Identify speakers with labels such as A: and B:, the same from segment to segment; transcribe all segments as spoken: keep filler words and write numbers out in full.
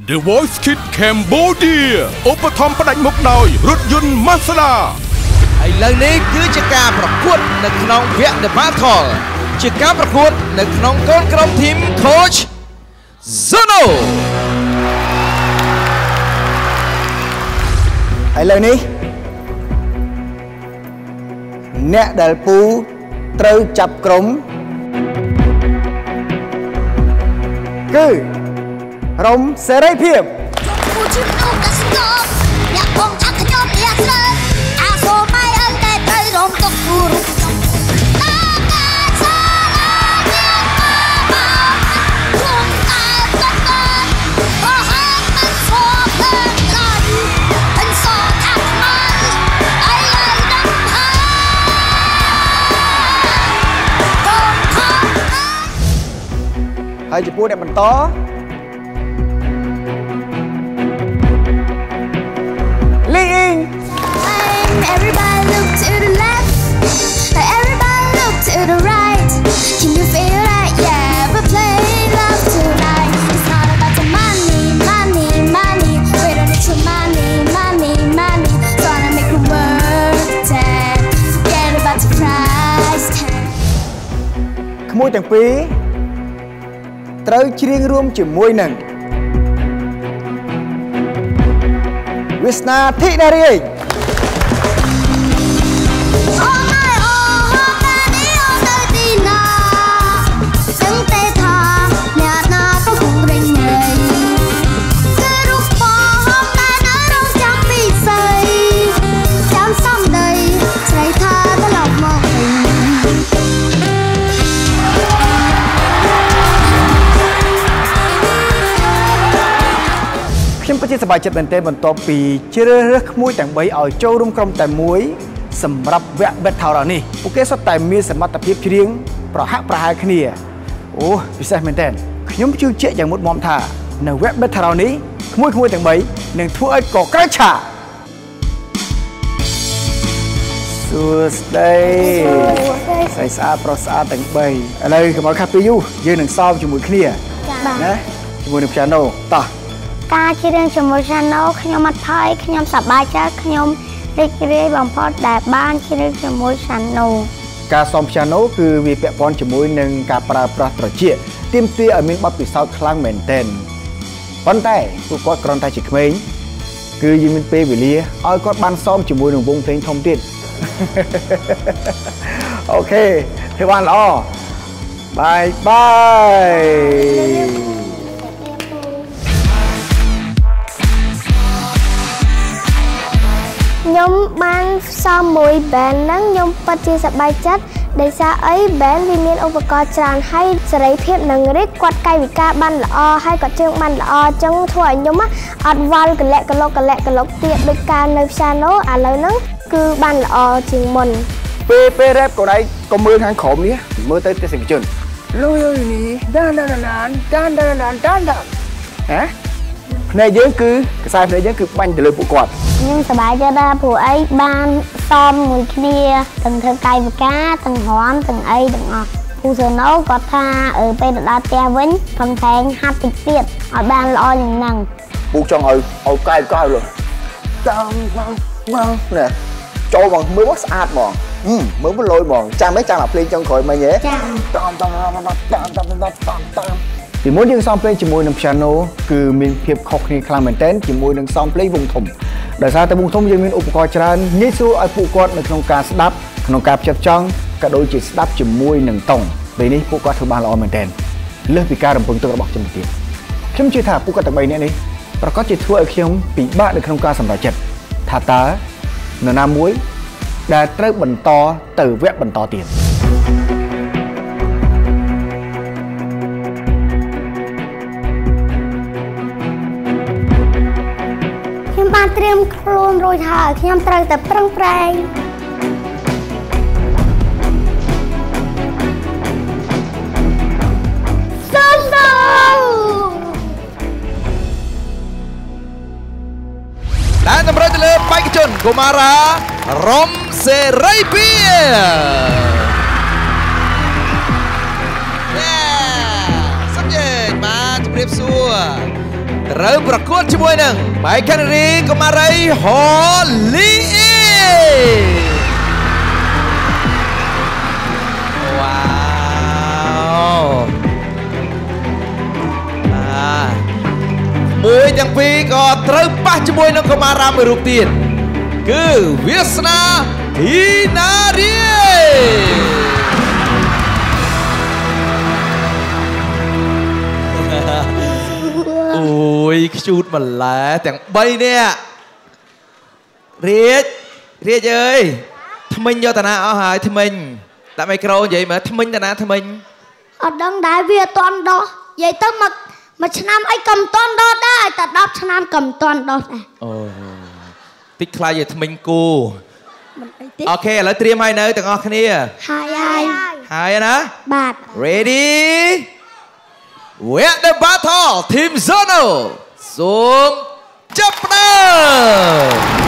A: The Voice Kid Cambodia ឧបត្ថម្ភផ្ដាច់មុខដោយរថយន្ត Mazda
B: ឥឡូវនេះគឺជាការប្រកួតនៅក្នុងវគ្គ The Battle ជាការប្រកួតនៅក្នុងកូនក្រុមធីម Coach Zono
C: ឥឡូវនេះអ្នកដែលពូត្រូវចាប់ក្រុមគឺរំសេរីភាពហើយចំពោះអ្នកបន្តលីអ៊ីង
D: Everybody look to the left Everybody look to the right Can you feel that? Yeah, we're playing love tonight It's not about the money, money, money We don't need your money, money, money Trying to make it work and forget about the price tag
C: ក្មួយទាំងពីរត្រូវច្រៀងរួមជាមួយនឹងវាសនាធីនារី ជាសប្បាយចិត្តមែនទែនបន្ទាប់ពីជ្រើសរើសក្មួយទាំងបីឲ្យចូលរួមក្រុមតែមួយសម្រាប់វគ្គ Battle នេះពួកគេសុទ្ធតែមានសមត្ថភាពច្រៀងប្រហាក់ប្រហែលគ្នាអូពិសេសមែនទែនខ្ញុំជឿជាក់យ៉ាងមុតមាំថានៅវគ្គ Battle នេះក្មួយៗទាំងបីនឹងធ្វើឲ្យកក្រៅឆាសួស្ដីស្រីស្អាតប្រុសស្អាតទាំងបីឥឡូវកុំឲ្យខាត់ពេលយូរយើងនឹងซ้อมជាមួយគ្នាណាជាមួយនឹង piano តោះ
D: ការច្រៀងជាមួយ Channel ខ្ញុំអត់ថយខ្ញុំសប្បាយចិត្តខ្ញុំរីករាយបំផុតដែលបានច្រៀងជាមួយ Channel
C: ការซ้อม piano គឺវាពាក់ព័ន្ធជាមួយនឹងការប្រើប្រាស់ត្រចៀកទាមទារឲ្យមានបទពិសោធន៍ខ្លាំងមែនទែនប៉ុន្តែពួកគាត់គ្រាន់តែជាក្មេងគឺយើងមានពេលវេលាឲ្យគាត់បានซ้อมជាមួយនឹងវងភ្លេងធំទៀតអូខេធ្វើបានល្អបាយបាយ
D: ខ្ញុំបានซ้อมមួយ band ហ្នឹងខ្ញុំពិតជាសប្បាយចិត្តដោយសារអី band វាមានឧបករណ៍ច្រើនហើយសេរីភាពនឹងរីកគាត់កាយវិការបានល្អហើយគាត់ជើងបានល្អអញ្ចឹងធ្វើឲ្យខ្ញុំអត់វល់កលែកកលុកកលែកកលុកទៀតដូចការនៅ piano ឥឡូវហ្នឹងគឺបានល្អជាងមុន
C: ពេលពេល rap កូនឯងកុំមើលខាងក្រោមនេះមើលទៅទស្សនិកជនលុយនេះដានដានដានដានដានដានដានដានហ៎ភ្នែកយើងគឺខ្សែភ្នែកយើងគឺបាញ់ទៅលើពួកគាត់
D: ខ្ញុំសប្បាយចិត្តដែរព្រោះអីបានซ้อมមួយគ្នាទាំងធ្វើកាយវិការទាំងរាំទាំងអីទាំងអស់ពូសឺណូគាត់ថាអឺពេលទៅដល់ផ្ទះវិញខំប្រែងហាត់តិចទៀតឲ្យបានល្អជាងហ្នឹង
C: ពូចង់ឲ្យឲ្យកាយវិការលើតាមមកមកណែចូលមកមើលមកស្អាតហ្មងមើលមកលយហ្មងចាំមិនចាំអាភ្លេងចុងក្រោយមិញហ៎ចាំតាមតាមតាមតាមតាមតាមតាមពីមុនយើងសំភ្លេងជាមួយនឹង piano គឺមានភាពខុសគ្នាខ្លាំងមែនទែនជាមួយនឹងសំភ្លេងវងធំដោយសារតែវងធំយើងមានឧបករណ៍ច្រើនងាយស្រួលឲ្យពួកគាត់នៅក្នុងការស្ដាប់ក្នុងការផ្ចិតផ្ចង់ក៏ដូចជាស្ដាប់ជាមួយនឹងតង់ពេលនេះពួកគាត់ធ្វើបានល្អមែនទែនលើសពីការរំពឹងទុករបស់ខ្ញុំទៀតខ្ញុំជឿថាពួកគាត់ទាំងបីនាក់នេះប្រកាសជាធ្វើឲ្យខ្ញុំពិបាកនៅក្នុងការសម្រេចចិត្តថាតើនរណាមួយដែលត្រូវបន្តទៅវគ្គបន្តទៀត
D: បានត្រៀមខ្លួនរួចហើយខ្ញុំត្រូវតែប្រឹងប្រែងសូមសូម
B: ដែលតម្រូវទៅលើបេក្ខជនកុមារារំសេរីភាព Yeah សំជេងបាទជំរាបសួរត្រូវប្រកួតជាមួយនឹងបែកកានារីកុមារីហលីអ៊ីវ៉ាវមួយទាំងពីរក៏ត្រូវប៉ះជាមួយនឹងកុមារាមួយរូបទៀតគឺវាសនាហ៊ីណារីអូយខ្ជូតម្ល៉េះទាំងបីនាក់រាជរាជអើយថ្មិញយកតាណាអស់ហើយថ្មិញដាក់មីក្រូនិយាយមើលថ្មិញតាណាថ្មិញ
E: អត់ដឹងដែរវាអត់ទាន់ដោះនិយាយទៅមកមួយឆ្នាំអីក៏មិនទាន់ដោះដែរតែដប់ឆ្នាំក៏មិនទាន់ដោះដែរ
B: អូតិចខ្លាចឲ្យថ្មិញគូ
E: មិនអីទេ
B: អូខេឥឡូវត្រៀមហើយនៅទាំងអស់គ្នា
E: ហើយហើយ
B: ហើយណា
E: បាទ
B: ready We're the battle Team Zono សូមចាប់ផ្ដើម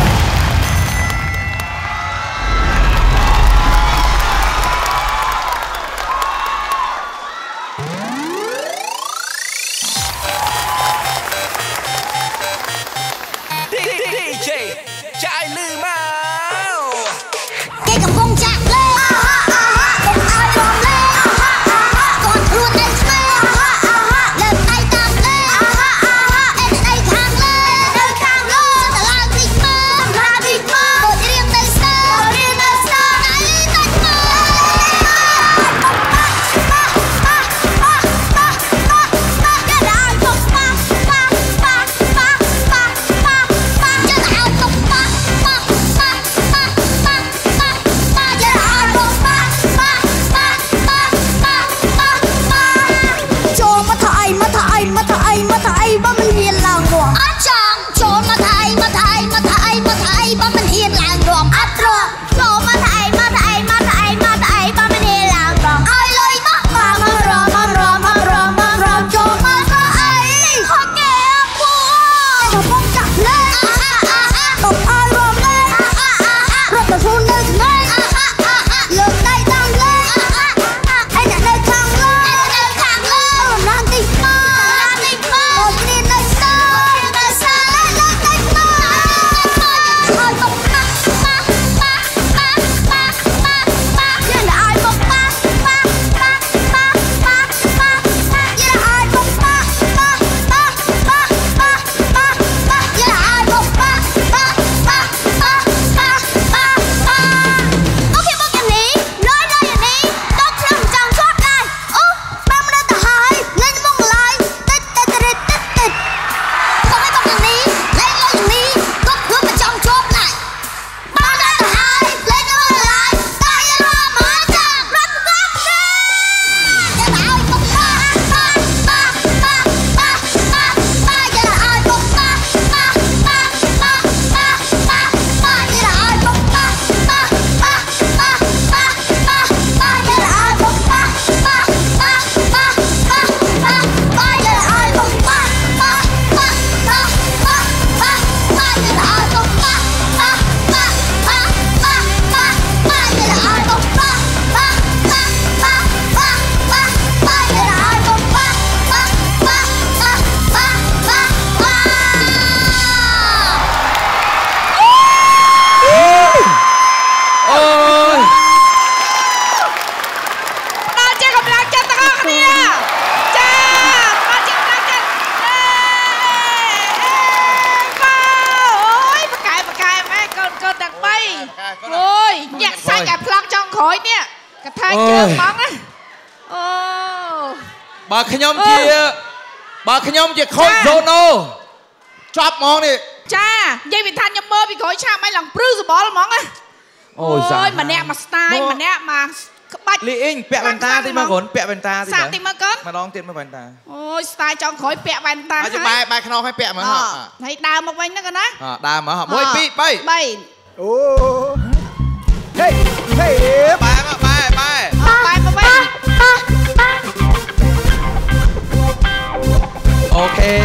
B: បើខ្ញុំជាបើខ្ញុំជាខូច Zono ចប់ហ្មងនេះ
F: ចានិយាយវាថាខ្ញុំមើលពីក្រោយឆាកមិនឡើងព្រឺសបល់ហ្មងណាអូយសាម្នាក់មក style ម្នាក់មកក្បាច់
B: លីអ៊ីងពាក់វ៉ែនតាតិចមកកូនពាក់វ៉ែនតាតិច
F: សាក់តិចមកកូន
B: ម្ដងទៀតមកវ៉ែនតា
F: អូយ style ចង់ក្រោយពាក់វ៉ែនតា
B: ហើយបែបែខ្នងឲ្យពាក់មើលហ៎
F: ហើយដើរមកវិញហ្នឹងកូនណា
B: ដើរមក1 2 3
C: អូហេហេ
B: បែមកបែបែ
F: បែមកវិញ
B: អូខេ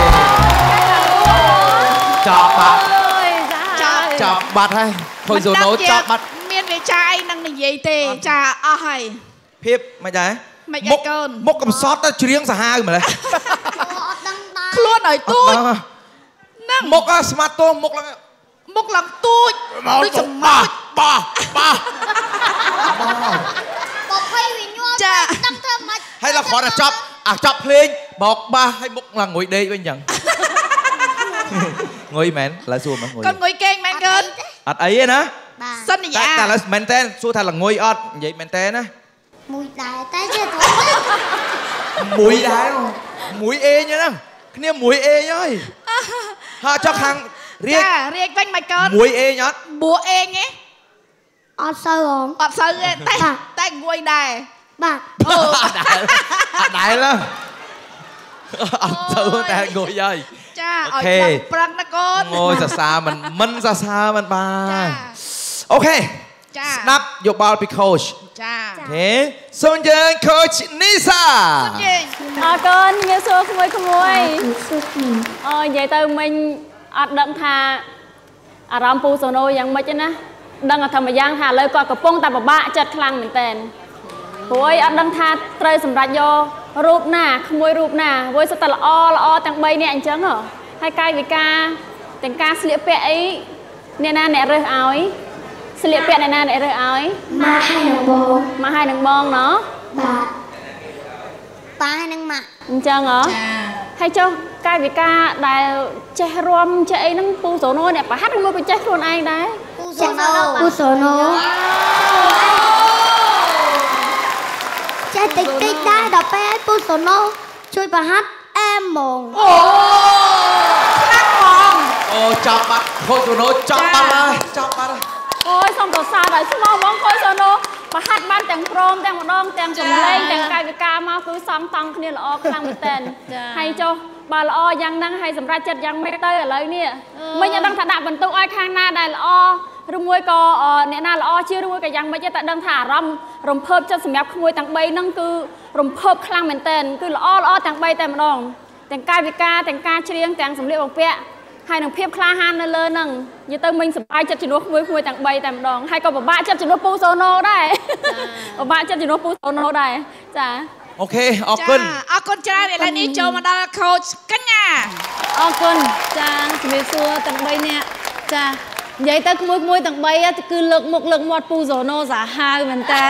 B: ចប់បាត់ចប់បាត់ហើយខូច Zono ចប់បាត់
F: មានវាចាអីនឹងនិយាយទេចាអស់ហើយ
B: ភាពមិនដែរ
F: មុខ
B: មុខកំសត់ទៅច្រៀងសាហាវម្លេះ
F: ខ្ luôn ở tôi
B: một à smart tô một là
F: một lần tôi tôi chồng
B: ba ba ba
E: Bọc hay vì nhua
F: Chà.
E: Tăng thơm mà
B: hay là khó là chọc à chọc lên một ba hay một là ngồi đây bên nhận ngồi mến là xua mà ngồi
F: con ngồi kênh mẹ cơn
B: ạt ấy nè
E: Bà
F: sân này
B: tại
F: dạ
B: tại là mến tên xua thay là ngồi ọt vậy mến tên á
E: Mùi đài tay chưa thôi
B: mũi đái không mũi ê nhá nè cái này mũi ê nhá ha cho hàng riêng
F: dạ riêng vanh mẹ cơn
B: mũi ê nhá
F: búa ê nghe
E: Ọt sơ không
F: ọt sơ ghê tay
E: Bà.
F: tay ngồi đài
E: Bà
F: ừ.
B: đại lắm ọt sơ tay ngồi dây
F: cha
B: Ok.
F: ở lần prăng đó con
B: ngồi xa xa mình mình xa xa mình ba
F: cha
B: ok
F: cha
B: snap your ball be coach
F: cha
B: thế Xuân Dân coach Nisa
F: gì
G: Ờ con nghe xưa không ơi không ơi
E: Suốt mình
G: Ờ vậy từ mình ọt đặng thà à rõm pù sổ nôយ៉ាងម៉េចណាដឹងថាមួយយ៉ាងថាឥឡូវគាត់កំពុងតែពិបាកចិត្តខ្លាំងមែនតើព្រោះអីអត់ដឹងថាត្រូវសម្រាប់យករូបណាក្មួយរូបណាព្រោះសិតតែល្អល្អទាំងបីនាក់អញ្ចឹងហ៎ហើយកាយវិការទាំងការស្លៀកពាក់អីអ្នកណាអ្នករើសឲ្យស្លៀកពាក់អ្នកណាអ្នករើសឲ្យ
E: Mà hay là bồ
G: មកឲ្យនឹងបងណោះ
E: Bà Bà hay nâng mặt
G: អញ្ចឹងហ៎
F: ចា
G: ហើយចុះកាយវិការដែលចេះរំចេះអីហ្នឹងពូសូណូអ្នកប្រហាត់ឬមួយក៏ចេះខ្លួនឯងដែរ
E: Cô sổ nô Cô sổ nô Chạy tích tích đai đọc bé ấy cô sổ nô Chui bà hát em mồm
F: អូខ្លាំងហ្មង
B: ô chọc bạn coach của nó chọc
F: Cha.
B: bạn ơi chọc bạn ơi
G: អូយសូមតសាដល់ស្មោះបងខុយសូណូប្រហាត់បានទាំងព្រមទាំងម្ដងទាំងចម្លែងទាំងកាយវិការមកគឺសំតង់គ្នាល្អខ្លាំងមែនតើហើយចុះបើល្អយ៉ាងហ្នឹងហើយសម្រាប់ចិត្តយ៉ាងម៉េចទៅឥឡូវនេះមិញអត់ដឹងថាដាក់បន្ទុកឲ្យខាងណាដែលល្អឬមួយក៏អ្នកណាល្អជាឬមួយក៏យ៉ាងម៉េចទេតែដឹងថាអារម្មណ៍រំភើបចិត្តសម្រាប់ក្មួយទាំងបីហ្នឹងគឺរំភើបខ្លាំងមែនតើគឺល្អល្អទាំងបីតែម្ដងទាំងកាយវិការទាំងការច្រៀងទាំងសម្លៀកបំពាក់ហើយនឹងភាពក្លាហាននៅលើហ្នឹងនិយាយទៅមិញសប្បាយចិត្តជំនួសមួយមួយទាំងបីតែម្ដងហើយក៏ពិបាកចិត្តជំនួសពូសូណូដែរពិបាកចិត្តជំនួសពូសូណូដែរចា
B: okអរគុណ
F: អរគុណច្រើនឥឡូវនេះចូលមកដល់ coach កញ្ញា
H: អរគុណចាជំរាបសួរទាំងបីនាក់ចានិយាយទៅក្មួយមួយទាំងបីគឺលើកមុខលើកមាត់ពូសូណូសាហាវមែនតើ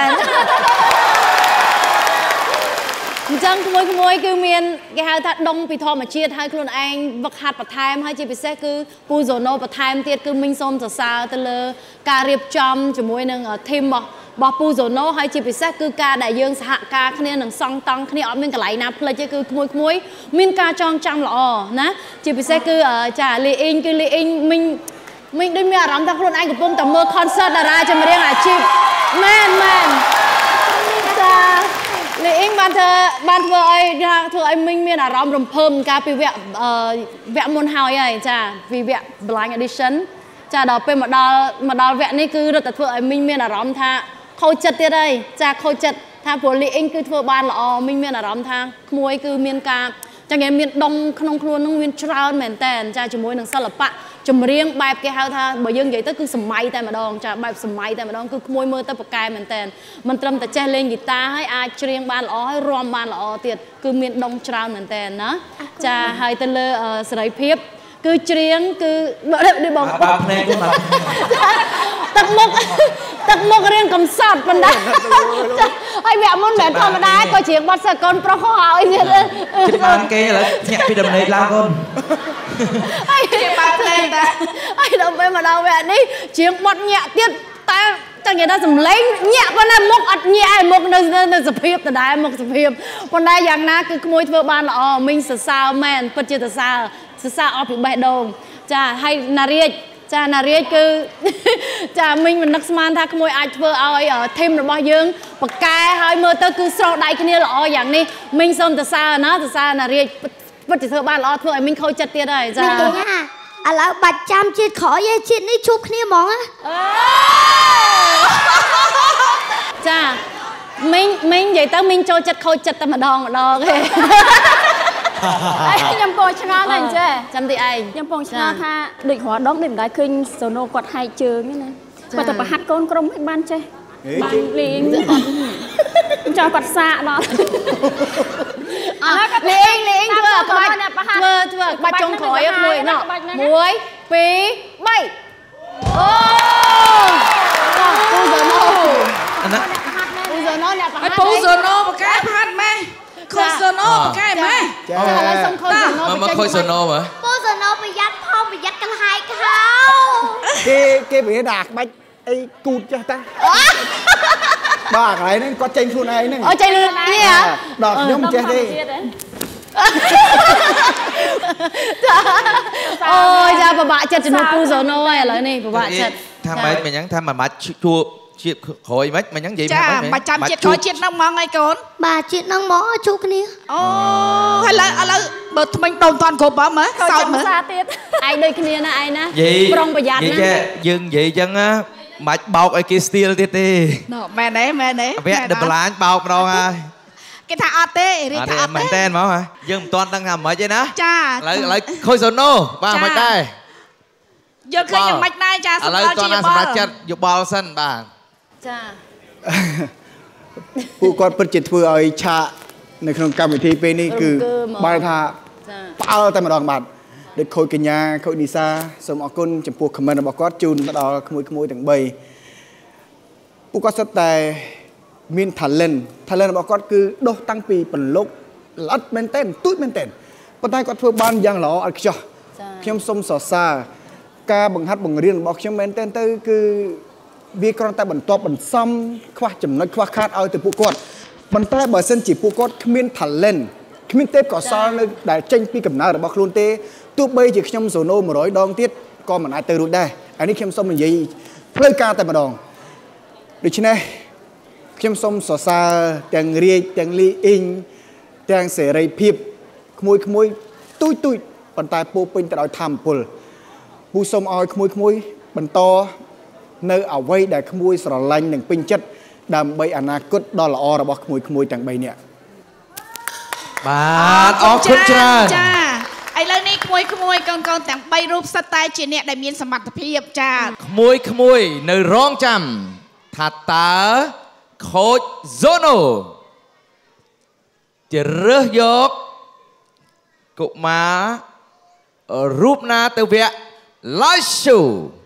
H: អញ្ចឹងក្មួយក្មួយគឺមានគេហៅថាដុំពីធម្មជាតិហើយខ្លួនឯងវឹកហាត់បន្ថែមហើយជាពិសេសគឺពូសូណូបន្ថែមទៀតគឺមិញសូមសរសើរទៅលើការរៀបចំជាមួយនឹង team របស់របស់ពូសូណូហើយជាពិសេសគឺការដែលយើងសហការគ្នានឹងសង់តង់គ្នាអត់មានកន្លែងណាផ្លេចទេគឺក្មួយក្មួយមានការចងចាំល្អណាជាពិសេសគឺចាលីអ៊ីងគឺលីអ៊ីងមិញមិញដូចមានអារម្មណ៍ថាខ្លួនឯងកំពុងតែមើល concert តារាចម្រៀងអាជីពមែនមែនចាលីអ៊ីងបានធ្វើបានធ្វើឲ្យធ្វើឲ្យមិញមានអារម្មណ៍រំភើបកាលពីវគ្គវគ្គមុនហើយហើយចាពីវគ្គ blind audition ចាដល់ពេលមកដល់មកដល់វគ្គនេះគឺរត់តែធ្វើឲ្យមិញមានអារម្មណ៍ថាខូចចិត្តទៀតហើយចាខូចចិត្តថាព្រោះលីអ៊ីងគឺធ្វើបានល្អមិញមានអារម្មណ៍ថាក្មួយគឺមានការចឹងគេមានដុំក្នុងខ្លួននឹងមានច្រើនមែនតើចាជាមួយនឹងសិល្បៈចម្រៀងបែបគេហៅថាបើយើងនិយាយទៅគឺសម័យតែម្ដងចាបែបសម័យតែម្ដងគឺក្មួយមើលទៅប្រកែមែនតើមិនត្រឹមតែចេះលេងហ្គីតាហើយអាចច្រៀងបានល្អហើយរាំបានល្អទៀតគឺមានដុំច្រើនមែនតើណាចាហើយទៅលើសេរីភាពគឺច្រៀងគឺដូចបង
B: បើភ្នែកគាត់មក
H: ទឹកមុខទឹកមុខរៀងកំសត់ប៉ុណ្ណាហើយវគ្គមុនមិនធម្មតាក៏ច្រៀងបទសកលប្រុសហើយទៀត
B: ជិះបានគេឥឡូវញាក់ពីដំណេកឡើងកូន
H: ហើយបានភ្លេងតាហើយដល់ពេលមកដល់វគ្គនេះច្រៀងបទញាក់ទៀតតែចង់និយាយថាសំឡេងញាក់ប៉ុណ្ណាមុខអត់ញាក់ឯមុខនៅនៅសភាពដដែលមុខសភាពប៉ុន្តែយ៉ាងណាគឺក្មួយធ្វើបានល្អមីងសរសើរមែនពិតជាសរសើរសរសើរអស់ពីបេះដូងចាហើយណារាជចាណារាជគឺចាមីងមិននឹកស្មានថាក្មួយអាចធ្វើឲ្យធីមរបស់យើងបកកែហើយមើលទៅគឺស្រោដៃគ្នាល្អយ៉ាងនេះមីងសូមសរសើរណាសរសើរណារាជពិតជាធ្វើបានល្អធ្វើឲ្យមីងខូចចិត្តទៀតហើយចា
E: Mình kể nha À lão bạch trăm chiết khỏi vậy chiết ní chụp kia món á
H: ចាមីងមីងនិយាយទៅមីងចូលចិត្តខូចចិត្តតែម្ដងម្ដងទេ
G: ខ្ញុំពងឆ្ងល់តែអញ្ចេះ
H: ចាំទីឯង
G: ខ្ញុំពងឆ្ងល់ថាដូចរាល់ដងដូចមិនដែលឃើញសូណូគាត់ហែកជើងទេណាគាត់តែប្រហាត់កូនក្រុមឲ្យបានចេះបានលេងអត់ cho quạt xạ đó
H: lì anh lì anh thưa các bạn thưa thưa bạn trong khói mùi nọ muối pí bay ô phu giờ nô phu giờ nô nè
F: phu giờ nô một cái hát mẹ khôi giờ nô một cái mẹ
H: lấy xong khôi giờ nô
B: mà khôi giờ nô mà
E: phu giờ nô bị dắt phong bị dắt canh hai khâu
C: cái cái bị đạc bách ấy cụt cho ta bà cái này có tranh khuôn này này
H: ở tranh này hả
C: đọt nhóm chết đi
H: ôi ra bà bạ chật nó phu giờ nô ai là này bà bạ chật
B: tham mấy mày nhắn tham mà má chua chiết khối mấy mày nhắn gì
F: mà mà chăm chiết khối chiết nông mong ai con
E: bà chiết nông mó chú cái này
F: ô hay là là bờ mình đồng toàn cột bả mới sao mới
H: ai đây cái này nè ai nè
B: gì
H: prong bà giặt
B: nè dừng vậy chân á mạch bọc ai kia steel tiệt đi
F: mẹ đấy mẹ đấy
B: vẽ đập lá bọc đâu à
F: cái thằng ate
B: đi thằng mình tên mà hả dừng toàn đang làm mấy chứ ná
F: cha
B: lại lại khôi số nô ba mạch đây
F: giờ khi những mạch này cha
B: lại toàn đang sắm chất dục bò sân bà
H: cha
C: ผู้กอดเปิดจิตเพื่อเอาชาในขนมกรรมวิธีเป็นนี่คือบายท่าเป้าแต่มาดองบัดเด็กโคยกินยาโคยดีซาสมอกุลจำพวกขมันบอกกอดจูนมาดอขโมยขโมยถึงใบผู้กอดสไตล์มีนทันเลนทันเลนบอกกอดคือโดตั้งปีเป็นลกลัดเมนเต้นตุ้ยเมนเต้นปะไตกอดเพื่อบ้านยังหล่ออักษรเข้มสมสอดซากาบังฮัดบังเรียนบอกเข้มเมนเต้นเตอคือวิเคราะห์แต่บรรทบรรซ้ำคว้าจำนวนคว้าคาดเอาแต่ผู้กอดบรรทัดบ่เส้นจีผู้กอดขมิ้นทันเล่นขมิ้นเต้ก่อซ้อนเลยได้เจงปีกับน้าหรือบอกลุนเต้ตัวใบจีขยมโซโนมาร้อยดองเตี้ยก็มันอาจจะรู้ได้อันนี้เข้มส้มมันยี่เลื่อยกาแต่มาดองดูชิเน่เข้มส้มสอซาแตงเรียแตงลีอิงแตงเสรีพิบขโมยขโมยตุ้ยตุ้ยบรรทายปูเป็นแต่เราทำปุลปูส้มออยขโมยขโมยบรรทอเนื้อเอาไว้ได้ขโมยสระลังหนึ่งปิ้งจัดดำใบอนาคตดอลลาร์ระบอกขโมยขโมยต่างใบเนี่ย
B: บาทออกคุณจ้า
F: จ้าไอ้เรื่องนี้ขโมยขโมยกองกองแต่งใบรูปสไตล์จีเนี่ยได้มีสมรรถภาพจ้า
B: ขโมยขโมยในร้องจำถัดตาโคดโซโนจะเลือกยกกุมารูปนาเตเวียไลชู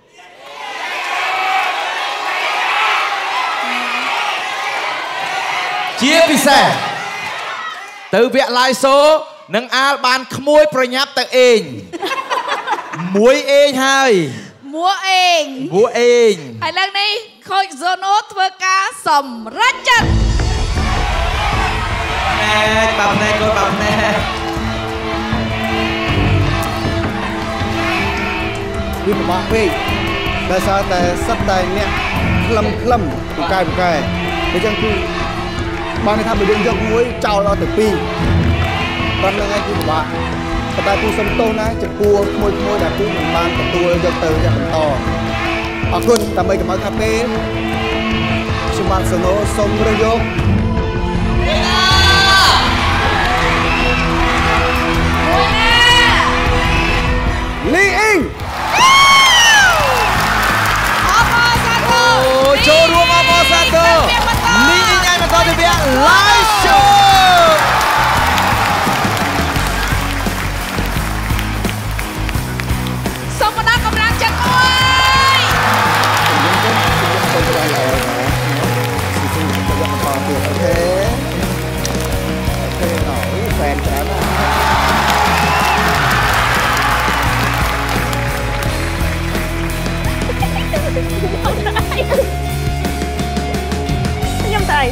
B: เจี๊ยบพิเศษtừ việc lại số nâng al bàn khmôiประยับตัวเองมวยเองให้
F: มัวเอง
B: มัวเอง
F: ไอ้เรื่องนี้โคยโซโนทเวกาสมรัชจัน
B: แน่ปับแน่ก็ปับแน่
C: วิบากวิ่งแต่ซาแต่สัตย์ใดเนี่ยคลำคลำปุกายปุกายในจังคือบางในทำไปดึงยกมวยเจ้าเราแต่ปีตอนนั้นไงคือว่าแต่ปูสมโตนะจะปูมวยมวยแบบปูเหมือนบานแต่ตัวยกเตยอย่างต่อขอบคุณทำไปกับมาคาเฟ่ชิมันสโนสมระยกลีอิง
B: โชว์รวมอมอซันโตลีอิงไงมาต่อที่เบียร์ไลฟ์โชว์
F: สมนักกำลังจะโอ้ย
C: โอเคโอเคหน่อยแฟนแท้นะ
G: ยังไง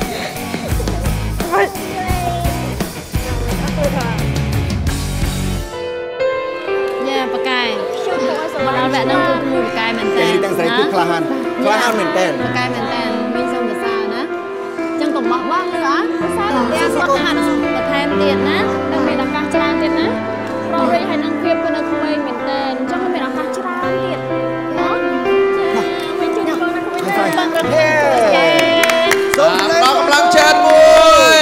H: เนี่ยปากกายมาเราแบบนั่งคือมือปากกายเหมือนแต่
C: ตั้งใจคือคลาฮันคลาฮันเหมือนแต่
H: ปากกายเหมือนแต่มีทรงแต่ซานะจังกบบอกว่าเหลือซาแต่เดียวก็หันแต่แทนเตียนนะดังเป็นอากาศจราเตียนนะเราเลยให้นั่งเพียบกันนะคุยเหมือนแต่จังเป็นอากาศจราเตียนเนาะไม่จุดก็นะคุยแต่บางกระเทย
B: ส่งกำลังเชิญมวย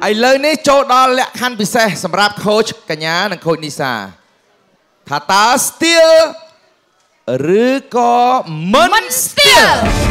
B: ឥឡូវនេះចូលដល់លក្ខខណ្ឌពិសេសសម្រាប់ខូចកញ្ញានិងខូចនីសាថាតើ Steel ឬក៏មិន Steel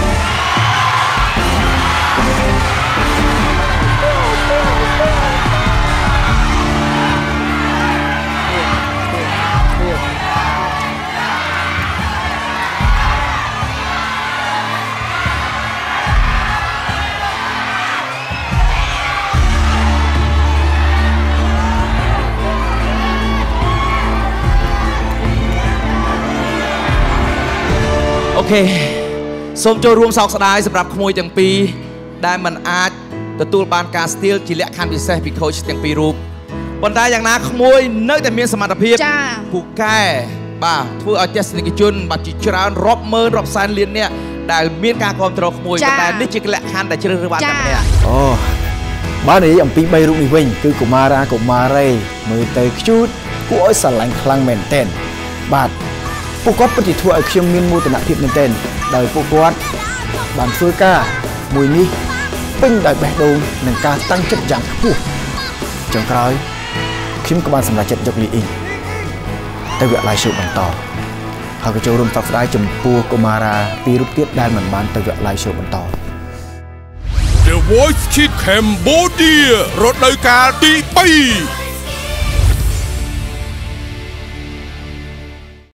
B: អូខេសូមចូលរួមសោកស្ដាយសម្រាប់ក្មួយទាំងពីរដែលមិនអាចទទួលបានការ Steel ជាលក្ខខណ្ឌពិសេសពី coach ទាំងពីររូបប៉ុន្តែយ៉ាងណាក្មួយនៅតែមានសមត្ថភាពពូកែបាទធ្វើឲ្យទស្សនិកជនបាទជាច្រើនរាប់ម៉ឺនរាប់សែនលាននាក់ដែលមានការគ្រប់គ្រងក្មួយប៉ុន្តែនេះជាលក្ខខណ្ឌដែលជ្រើសរើសបានតែម្នាក់
C: អូបើនិយាយអំពីបីរូបនេះវិញគឺកុមារាកុមារីមើលទៅខ្ជូតគួរឲ្យស្រឡាញ់ខ្លាំងមែនទែនបាទពួកគាត់ពិតជាធ្វើឲ្យខ្ញុំមានមោទនភាពមែនទែនដោយពួកគាត់បានធ្វើការមួយនេះពេញដោយបេះដូងនិងការតាំងចិត្តយ៉ាងខ្ពស់ចុងក្រោយខ្ញុំក៏បានសម្រេចចិត្តយកលីអ៊ីងទៅវគ្គ live show បន្តហើយក៏ចូលរួមសោកស្ដាយចំពោះកុមារាពីររូបទៀតដែលមិនបានទៅវគ្គ live show បន្ត
A: The Voice Kids Cambodia រដូវកាលទីtwo